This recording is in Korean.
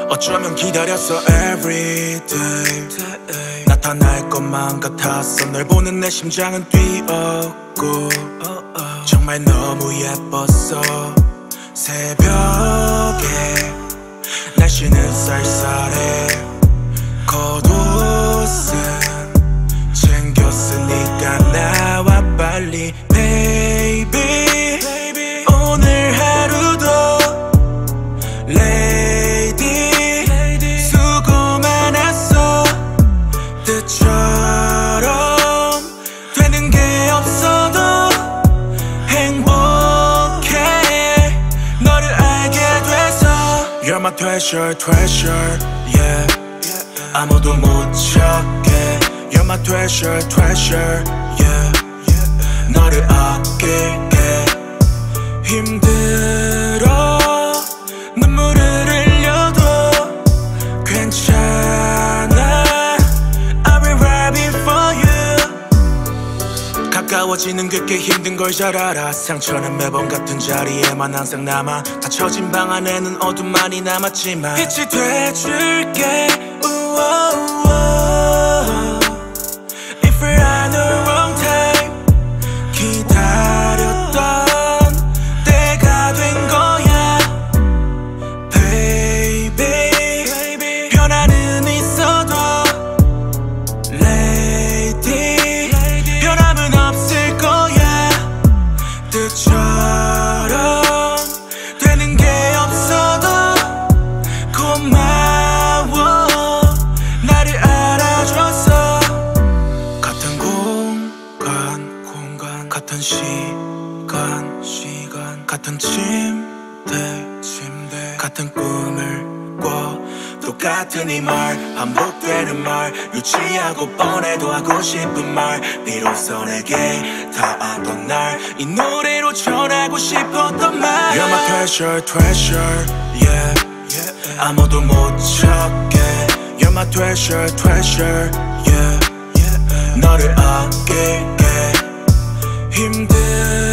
어쩌면 기다렸어 everyday 나타날 것만 같았어 널 보는 내 심장은 뛰었고 정말 너무 예뻤어 새벽에 날씨는 쌀쌀해 겉옷은 챙겼으니까 나와 빨리 baby 오늘 하루도 lady 수고 많았어 뜻처럼 되는 게 없어도 행복해 너를 알게 돼서 You're my treasure treasure yeah 아무도 못 찾게 You're my treasure treasure yeah 너를 아낄게 힘들어 눈물을 흘려도 괜찮아 I'll be right before you 가까워지는 게 꽤 힘든 걸 잘 알아 상처는 매번 같은 자리에만 항상 남아 닫혀진 방 안에는 어둠만이 남았지만 빛이 돼줄게 If we're on the wrong time 기다렸던 때가 된 거야 Baby 변화는 있어도 Lady 변함은 없을 거야 뜻처럼 되는 게 없어도 고마워 나를 알아줘서 같은 공간 같은 시간 같은 침대 같은 꿈을 꿔 똑같은 이 말 반복되는 말 유치하고 뻔해도 하고 싶은 말 비로소 내게 닿았던 날 이 노래로 전하고 싶었던 말 You're my treasure treasure yeah 아무도 못 찾게 You're my treasure treasure yeah 너를 아낄게 힘들